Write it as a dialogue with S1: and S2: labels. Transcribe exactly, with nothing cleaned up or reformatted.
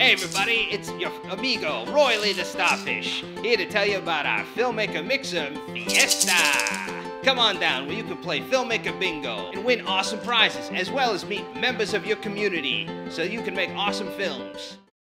S1: Hey everybody, it's your amigo, Roy Lee the Starfish, here to tell you about our Filmmaker Mixer Fiesta. Come on down where you can play Filmmaker Bingo and win awesome prizes, as well as meet members of your community so you can make awesome films.